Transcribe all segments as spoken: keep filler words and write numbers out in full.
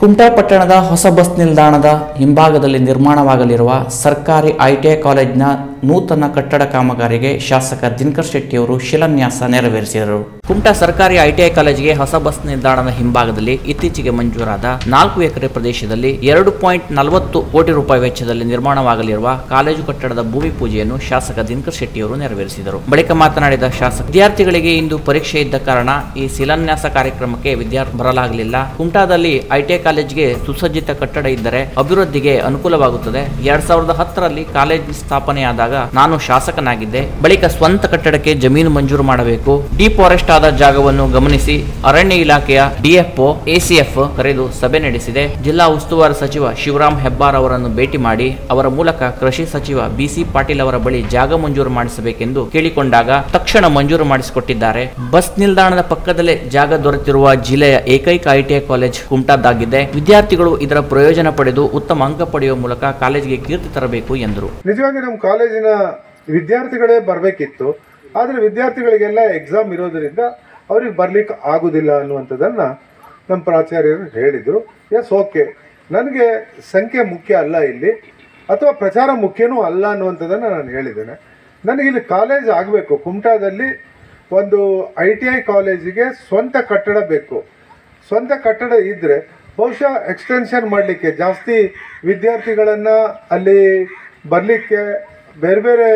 ಕುಮಟಾ ಪಟ್ಟಣದ ಹೊಸ ಬಸ್ ನಿಲ್ದಾಣದ ಹಿಂಭಾಗದಲ್ಲಿ ನಿರ್ಮಾಣವಾಗಲಿರುವ ಸರ್ಕಾರಿ ಐಟಿಐ ಕಾಲೇಜಿನ ನೂತನ ಕಟ್ಟಡ ಕಾಮಗಾರಿಗೆ ಶಾಸಕ ದಿನಕರ್ ಶೆಟ್ಟಿಯವರು ಶಿಲಾನ್ಯಾಸ ನೆರವೇರಿಸಿದರು. ಕುಮಟಾ ಸರ್ಕಾರಿ ಐಟಿಐ ಕಾಲೇಜಿಗೆ ಹೊಸ ಬಸ್ ನಿಲ್ದಾಣದ ಹಿಂಭಾಗದಲ್ಲಿ ಇತ್ತೀಚೆಗೆ ಮಂಜೂರಾದ ನಾಲ್ಕು ಎಕರೆ ಪ್ರದೇಶದಲ್ಲಿ ಎರಡು ಪಾಯಿಂಟ್ ನಲವತ್ತು ಕೋಟಿ ರೂಪಾಯಿ ವೆಚ್ಚದಲ್ಲಿ ನಿರ್ಮಾಣವಾಗಲಿರುವ ಕಾಲೇಜು ಕಟ್ಟಡದ ಭೂಮಿ ಪೂಜೆಯನ್ನು ಶಾಸಕ ದಿನಕರ್ ಶೆಟ್ಟಿಯವರು ನೆರವೇರಿಸಿದರು. ಬಳಿಕ ಮಾತನಾಡಿದ ಶಾಸಕ, ವಿದ್ಯಾರ್ಥಿಗಳಿಗೆ ಇಂದು ಪರೀಕ್ಷೆ ಇದ್ದ ಕಾರಣ ಈ ಶಿಲಾನ್ಯಾಸ ಕಾರ್ಯಕ್ರಮಕ್ಕೆ ವಿದ್ಯಾರ್ಥಿ ಬರಲಾಗಲಿಲ್ಲ. ಕುಮಟಾದಲ್ಲಿ ಐಟಿಐ ಕಾಲೇಜಿಗೆ ಸುಸಜ್ಜಿತ ಕಟ್ಟಡ ಇದ್ದರೆ ಅಭಿವೃದ್ಧಿಗೆ ಅನುಕೂಲವಾಗುತ್ತದೆ. ಎರಡ್ ಸಾವಿರದ ಹತ್ತರಲ್ಲಿ ಕಾಲೇಜ್ ಸ್ಥಾಪನೆಯಾದಾಗ ನಾನು ಶಾಸಕನಾಗಿದ್ದೆ. ಬಳಿಕ ಸ್ವಂತ ಕಟ್ಟಡಕ್ಕೆ ಜಮೀನು ಮಂಜೂರು ಮಾಡಬೇಕು. ಡಿಫಾರೆಸ್ಟ್ ಆದ ಜಾಗವನ್ನು ಗಮನಿಸಿ ಅರಣ್ಯ ಇಲಾಖೆಯ ಡಿಎಫ್ಒ ಎಸಿಎಫ್ ಕರೆದು ಸಭೆ ನಡೆಸಿದೆ. ಜಿಲ್ಲಾ ಉಸ್ತುವಾರಿ ಸಚಿವ ಶಿವರಾಮ್ ಹೆಬ್ಬಾರ್ ಅವರನ್ನು ಭೇಟಿ ಮಾಡಿ ಅವರ ಮೂಲಕ ಕೃಷಿ ಸಚಿವ ಬಿಸಿ ಪಾಟೀಲ್ ಅವರ ಬಳಿ ಜಾಗ ಮಂಜೂರು ಮಾಡಿಸಬೇಕೆಂದು ಕೇಳಿಕೊಂಡಾಗ ತಕ್ಷಣ ಮಂಜೂರು ಮಾಡಿಸಿಕೊಟ್ಟಿದ್ದಾರೆ. ಬಸ್ ನಿಲ್ದಾಣದ ಪಕ್ಕದಲ್ಲೇ ಜಾಗ ದೊರೆತಿರುವ ಜಿಲ್ಲೆಯ ಏಕೈಕ ಐಟಿಐ ಕಾಲೇಜ್ ಕುಮಟಾದಾಗಿದೆ. ವಿದ್ಯಾರ್ಥಿಗಳು ಇದರ ಪ್ರಯೋಜನ ಪಡೆದು ಉತ್ತಮ ಅಂಕ ಪಡೆಯುವ ಮೂಲಕ ಕಾಲೇಜಿಗೆ ಕೀರ್ತಿ ತರಬೇಕು ಎಂದರು. ನಿಜವಾಗಿ ನಮ್ಮ ಕಾಲೇಜಿನ ವಿದ್ಯಾರ್ಥಿಗಳೇ ಬರಬೇಕಿತ್ತು, ಆದರೆ ವಿದ್ಯಾರ್ಥಿಗಳಿಗೆಲ್ಲ ಎಕ್ಸಾಮ್ ಇರೋದ್ರಿಂದ ಅವ್ರಿಗೆ ಬರ್ಲಿಕ್ಕೆ ಆಗುದಿಲ್ಲ ಅನ್ನುವಂಥದ್ದನ್ನ ನಮ್ಮ ಪ್ರಾಚಾರ್ಯರು ಹೇಳಿದರು. ಎಸ್, ಓಕೆ, ನನಗೆ ಸಂಖ್ಯೆ ಮುಖ್ಯ ಅಲ್ಲ ಇಲ್ಲಿ, ಅಥವಾ ಪ್ರಚಾರ ಮುಖ್ಯನೂ ಅಲ್ಲ ಅನ್ನುವಂಥದ್ದನ್ನು ನಾನು ಹೇಳಿದ್ದೇನೆ. ನನಗಿಲ್ಲಿ ಕಾಲೇಜ್ ಆಗಬೇಕು. ಕುಮಟಾದಲ್ಲಿ ಒಂದು ಐ ಟಿ ಐ ಕಾಲೇಜಿಗೆ ಸ್ವಂತ ಕಟ್ಟಡ ಬೇಕು. ಸ್ವಂತ ಕಟ್ಟಡ ಇದ್ದರೆ ಬಹುಶಃ ಎಕ್ಸ್ಟೆನ್ಷನ್ ಮಾಡಲಿಕ್ಕೆ, ಜಾಸ್ತಿ ವಿದ್ಯಾರ್ಥಿಗಳನ್ನು ಅಲ್ಲಿ ಬರಲಿಕ್ಕೆ, ಬೇರೆ ಬೇರೆ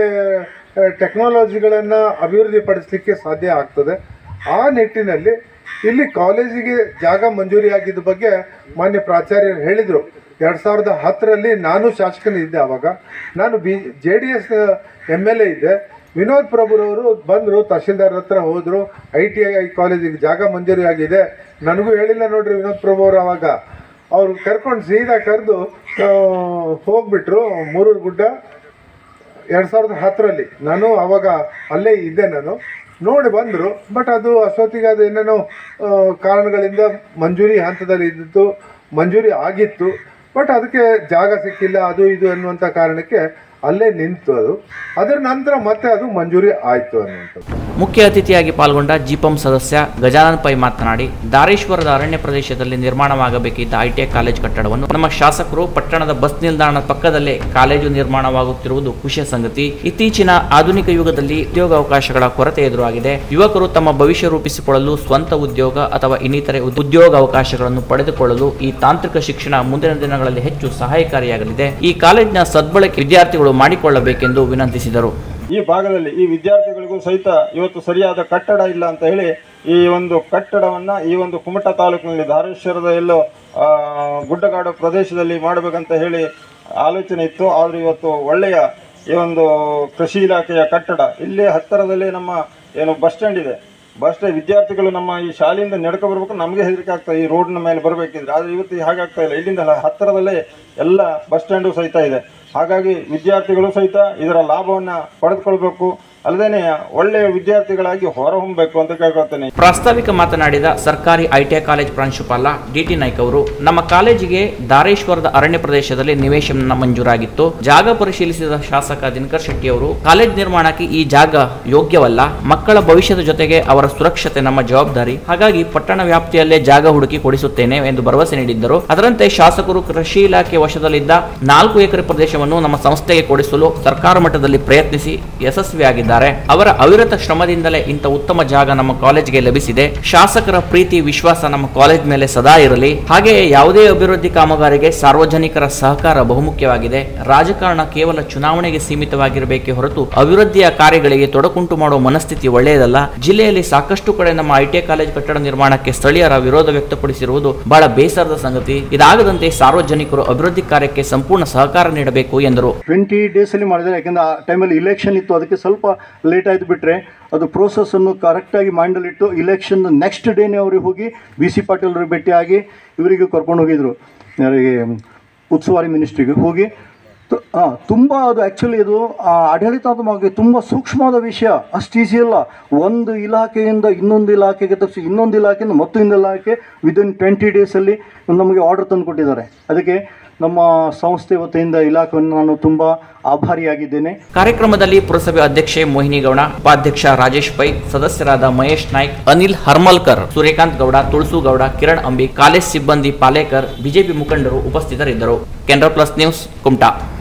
ಟೆಕ್ನಾಲಜಿಗಳನ್ನು ಅಭಿವೃದ್ಧಿ ಪಡಿಸಲಿಕ್ಕೆ ಸಾಧ್ಯ ಆಗ್ತದೆ. ಆ ನಿಟ್ಟಿನಲ್ಲಿ ಇಲ್ಲಿ ಕಾಲೇಜಿಗೆ ಜಾಗ ಮಂಜೂರಿಯಾಗಿದ್ದ ಬಗ್ಗೆ ಮಾನ್ಯ ಪ್ರಾಚಾರ್ಯರು ಹೇಳಿದರು. ಎರಡು ಸಾವಿರದ ಹತ್ತರಲ್ಲಿ ನಾನು ಶಾಸಕನಿದ್ದೆ. ಆವಾಗ ನಾನು B J D S M L A ಇದ್ದೆ. ವಿನೋದ್ ಪ್ರಭುರವರು ಬಂದರು, ತಹಶೀಲ್ದಾರ್ ಹತ್ರ ಹೋದರು, ಐ ಟಿ ಐ ಕಾಲೇಜಿಗೆ ಜಾಗ ಮಂಜೂರಿ ಆಗಿದೆ. ನನಗೂ ಹೇಳಿಲ್ಲ ನೋಡ್ರಿ ವಿನೋದ್ ಪ್ರಭು ಅವರು. ಆವಾಗ ಅವ್ರು ಕರ್ಕೊಂಡು ಸೀದಾ ಕರೆದು ಹೋಗ್ಬಿಟ್ರು ಮೂರೂರು ಗುಡ್ಡ. ಎರಡು ಸಾವಿರದ ಹತ್ತರಲ್ಲಿ ನಾನು ಆವಾಗ ಅಲ್ಲೇ ಇದ್ದೆ. ನಾನು ನೋಡಿ ಬಂದರು. ಬಟ್ ಅದು ಅಷ್ಟೊತ್ತಿಗೆ ಅದು ಏನೇನೋ ಕಾರಣಗಳಿಂದ ಮಂಜೂರಿ ಹಂತದಲ್ಲಿ ಇದ್ದಿತ್ತು, ಮಂಜೂರಿ ಆಗಿತ್ತು. ಬಟ್ ಅದಕ್ಕೆ ಜಾಗ ಸಿಕ್ಕಿಲ್ಲ, ಅದು ಇದು ಅನ್ನುವಂಥ ಕಾರಣಕ್ಕೆ ಅಲ್ಲೇ ನಿಂತು ಅದು. ಅದರ ನಂತರ ಮತ್ತೆ ಅದು ಮಂಜೂರಿ ಆಯಿತು ಅನ್ನುವಂಥದ್ದು. ಮುಖ್ಯ ಅತಿಥಿಯಾಗಿ ಪಾಲ್ಗೊಂಡ ಜಿಪಂ ಸದಸ್ಯ ಗಜಾನನ್ ಪೈ ಮಾತನಾಡಿ, ದಾರೇಶ್ವರದ ಅರಣ್ಯ ಪ್ರದೇಶದಲ್ಲಿ ನಿರ್ಮಾಣವಾಗಬೇಕಿದ್ದ ಐಟಿಐ ಕಾಲೇಜು ಕಟ್ಟಡವನ್ನು ನಮ್ಮ ಶಾಸಕರು ಪಟ್ಟಣದ ಬಸ್ ನಿಲ್ದಾಣದ ಪಕ್ಕದಲ್ಲೇ ಕಾಲೇಜು ನಿರ್ಮಾಣವಾಗುತ್ತಿರುವುದು ಖುಷಿಯ ಸಂಗತಿ. ಇತ್ತೀಚಿನ ಆಧುನಿಕ ಯುಗದಲ್ಲಿ ಉದ್ಯೋಗಾವಕಾಶಗಳ ಕೊರತೆ ಎದುರಾಗಿದೆ. ಯುವಕರು ತಮ್ಮ ಭವಿಷ್ಯ ರೂಪಿಸಿಕೊಳ್ಳಲು ಸ್ವಂತ ಉದ್ಯೋಗ ಅಥವಾ ಇನ್ನಿತರೆ ಉದ್ಯೋಗಾವಕಾಶಗಳನ್ನು ಪಡೆದುಕೊಳ್ಳಲು ಈ ತಾಂತ್ರಿಕ ಶಿಕ್ಷಣ ಮುಂದಿನ ದಿನಗಳಲ್ಲಿ ಹೆಚ್ಚು ಸಹಾಯಕಾರಿಯಾಗಲಿದೆ. ಈ ಕಾಲೇಜಿನ ಸದ್ಬಳಕೆ ವಿದ್ಯಾರ್ಥಿಗಳು ಮಾಡಿಕೊಳ್ಳಬೇಕೆಂದು ವಿನಂತಿಸಿದರು. ಈ ಭಾಗದಲ್ಲಿ ಈ ವಿದ್ಯಾರ್ಥಿಗಳಿಗೂ ಸಹಿತ ಇವತ್ತು ಸರಿಯಾದ ಕಟ್ಟಡ ಇಲ್ಲ ಅಂತ ಹೇಳಿ ಈ ಒಂದು ಕಟ್ಟಡವನ್ನು ಈ ಒಂದು ಕುಮಟಾ ತಾಲೂಕಿನಲ್ಲಿ ಧಾರೇಶ್ವರದ ಎಲ್ಲೋ ಗುಡ್ಡಗಾಡು ಪ್ರದೇಶದಲ್ಲಿ ಮಾಡಬೇಕಂತ ಹೇಳಿ ಆಲೋಚನೆ ಇತ್ತು. ಆದರೆ ಇವತ್ತು ಒಳ್ಳೆಯ ಈ ಒಂದು ಕೃಷಿ ಇಲಾಖೆಯ ಕಟ್ಟಡ ಇಲ್ಲಿ ಹತ್ತಿರದಲ್ಲಿ ನಮ್ಮ ಏನು ಬಸ್ ಸ್ಟ್ಯಾಂಡ್ ಇದೆ. ಬಸ್ ಸ್ಟ್ಯಾಂಡ್ ವಿದ್ಯಾರ್ಥಿಗಳು ನಮ್ಮ ಈ ಶಾಲೆಯಿಂದ ನಡ್ಕೊ ಬರ್ಬೇಕು, ನಮಗೆ ಹೆದರಿಕೆ ಆಗ್ತದೆ ಈ ರೋಡ್ನ ಮೇಲೆ ಬರಬೇಕಿದ್ರೆ. ಆದರೆ ಇವತ್ತು ಹಾಗಾಗ್ತಾ ಇಲ್ಲ. ಇಲ್ಲಿಂದ ಹತ್ತಿರದಲ್ಲೇ ಎಲ್ಲ ಬಸ್ ಸ್ಟ್ಯಾಂಡು ಸಹಿತ ಇದೆ. ಹಾಗಾಗಿ ವಿದ್ಯಾರ್ಥಿಗಳು ಸಹಿತ ಇದರ ಲಾಭವನ್ನು ಪಡೆದುಕೊಳ್ಬೇಕು, ಅಲ್ಲದೆ ಒಳ್ಳೆಯ ವಿದ್ಯಾರ್ಥಿಗಳಾಗಿ ಹೊರಹೊಮ್ಮಬೇಕು ಅಂತ ಕೇಳ್ಕೊಳ್ತೇನೆ. ಪ್ರಾಸ್ತಾವಿಕ ಮಾತನಾಡಿದ ಸರ್ಕಾರಿ ಐಟಿಐ ಕಾಲೇಜ್ ಪ್ರಾಂಶುಪಾಲ ಡಿಟಿ ನಾಯ್ಕ ಅವರು, ನಮ್ಮ ಕಾಲೇಜಿಗೆ ದಾರೇಶ್ವರದ ಅರಣ್ಯ ಪ್ರದೇಶದಲ್ಲಿ ನಿವೇಶನ ಮಂಜೂರಾಗಿತ್ತು. ಜಾಗ ಪರಿಶೀಲಿಸಿದ ಶಾಸಕ ದಿನಕರ್ ಶೆಟ್ಟಿ ಅವರು, ಕಾಲೇಜ್ ನಿರ್ಮಾಣಕ್ಕೆ ಈ ಜಾಗ ಯೋಗ್ಯವಲ್ಲ, ಮಕ್ಕಳ ಭವಿಷ್ಯದ ಜೊತೆಗೆ ಅವರ ಸುರಕ್ಷತೆ ನಮ್ಮ ಜವಾಬ್ದಾರಿ, ಹಾಗಾಗಿ ಪಟ್ಟಣ ವ್ಯಾಪ್ತಿಯಲ್ಲೇ ಜಾಗ ಹುಡುಕಿ ಕೊಡಿಸುತ್ತೇನೆ ಎಂದು ಭರವಸೆ ನೀಡಿದ್ದರು. ಅದರಂತೆ ಶಾಸಕರು ಕೃಷಿ ಇಲಾಖೆ ವಶದಲ್ಲಿದ್ದ ನಾಲ್ಕು ಎಕರೆ ಪ್ರದೇಶವನ್ನು ನಮ್ಮ ಸಂಸ್ಥೆಗೆ ಕೊಡಿಸಲು ಸರ್ಕಾರ ಮಟ್ಟದಲ್ಲಿ ಪ್ರಯತ್ನಿಸಿ ಯಶಸ್ವಿಯಾಗಿದ್ದಾರೆ. ಅವರ ಅವಿರತ ಶ್ರಮದಿಂದಲೇ ಇಂಥ ಉತ್ತಮ ಜಾಗ ನಮ್ಮ ಕಾಲೇಜಿಗೆ ಲಭಿಸಿದೆ. ಶಾಸಕರ ಪ್ರೀತಿ ವಿಶ್ವಾಸ ನಮ್ಮ ಕಾಲೇಜ್ ಮೇಲೆ ಸದಾ ಇರಲಿ. ಹಾಗೆಯೇ ಯಾವುದೇ ಅಭಿವೃದ್ಧಿ ಕಾಮಗಾರಿಗೆ ಸಾರ್ವಜನಿಕರ ಸಹಕಾರ ಬಹುಮುಖ್ಯವಾಗಿದೆ. ರಾಜಕಾರಣ ಕೇವಲ ಚುನಾವಣೆಗೆ ಸೀಮಿತವಾಗಿರಬೇಕೇ ಹೊರತು ಅಭಿವೃದ್ಧಿಯ ಕಾರ್ಯಗಳಿಗೆ ತೊಡಕುಂಟು ಮಾಡುವ ಮನಸ್ಥಿತಿ ಒಳ್ಳೆಯದಲ್ಲ. ಜಿಲ್ಲೆಯಲ್ಲಿ ಸಾಕಷ್ಟು ಕಡೆ ನಮ್ಮ ಐಟಿಐ ಕಾಲೇಜ್ ಕಟ್ಟಡ ನಿರ್ಮಾಣಕ್ಕೆ ಸ್ಥಳೀಯರ ವಿರೋಧ ವ್ಯಕ್ತಪಡಿಸಿರುವುದು ಬಹಳ ಬೇಸರದ ಸಂಗತಿ. ಇದಾಗದಂತೆ ಸಾರ್ವಜನಿಕರು ಅಭಿವೃದ್ಧಿ ಕಾರ್ಯಕ್ಕೆ ಸಂಪೂರ್ಣ ಸಹಕಾರ ನೀಡಬೇಕು ಎಂದರು. ಟ್ವೆಂಟಿ ಡೇಸ್ ಅಲ್ಲಿ ಮಾಡಿದ್ದಾರೆ. ಯಾಕಂದ್ರೆ ಆ ಟೈಮಲ್ಲಿ ಇಲೆಕ್ಷನ್ ಇತ್ತು, ಅದಕ್ಕೆ ಸ್ವಲ್ಪ ಲೇಟ್ ಆಯ್ತು. ಬಿಟ್ಟರೆ ಅದು ಪ್ರೋಸೆಸ್ಸನ್ನು ಕರೆಕ್ಟಾಗಿ ಮೈಂಡಲ್ಲಿಟ್ಟು ಇಲೆಕ್ಷನ್ ನೆಕ್ಸ್ಟ್ ಡೇನೇ ಅವ್ರಿಗೆ ಹೋಗಿ ಬಿ ಸಿ ಪಾಟೀಲ್ ಅವ್ರಿಗೆ ಭೇಟಿಯಾಗಿ ಇವರಿಗೆ ಕರ್ಕೊಂಡು ಹೋಗಿದ್ರು, ಯಾರಿಗೆ ಉಸ್ತುವಾರಿ ಮಿನಿಸ್ಟ್ರಿಗೆ ಹೋಗಿ. ಹಾಂ, ತುಂಬ ಅದು ಆ್ಯಕ್ಚುಲಿ ಇದು ಆಡಳಿತಾತ್ಮಕವಾಗಿ ತುಂಬ ಸೂಕ್ಷ್ಮವಾದ ವಿಷಯ. ಅಷ್ಟು ಈಸಿ ಅಲ್ಲ. ಒಂದು ಇಲಾಖೆಯಿಂದ ಇನ್ನೊಂದು ಇಲಾಖೆಗೆ ತಪ್ಪಿಸಿ ಇನ್ನೊಂದು ಇಲಾಖೆಯಿಂದ ಮತ್ತೊಂದು ಇಲಾಖೆ ವಿದಿನ್ ಟ್ವೆಂಟಿ ಡೇಸಲ್ಲಿ ನಮಗೆ ಆರ್ಡರ್ ತಂದು ಕೊಟ್ಟಿದ್ದಾರೆ. ಅದಕ್ಕೆ ನಮ್ಮ ಸಂಸ್ಥೆ ವತಿಯಿಂದ ಇಲಾಖೆಯನ್ನು ನಾನು ತುಂಬ ಆಭಾರಿಯಾಗಿದ್ದೇನೆ. ಕಾರ್ಯಕ್ರಮದಲ್ಲಿ ಪುರಸಭೆ ಅಧ್ಯಕ್ಷೆ ಮೋಹಿನಿ ಗೌಡ, ಉಪಾಧ್ಯಕ್ಷ ರಾಜೇಶ್ ಪೈ, ಸದಸ್ಯರಾದ ಮಹೇಶ್ ನಾಯ್ಕ್, ಅನಿಲ್ ಹರ್ಮಲ್ಕರ್, ಸೂರ್ಯಕಾಂತ್ ಗೌಡ, ತುಳಸು ಗೌಡ, ಕಿರಣ್ ಅಂಬಿ, ಕಾಲೇಜ್ ಸಿಬ್ಬಂದಿ ಪಾಲೇಕರ್, ಬಿಜೆಪಿ ಮುಖಂಡರು ಉಪಸ್ಥಿತರಿದ್ದರು. Canara plus news, Kumta.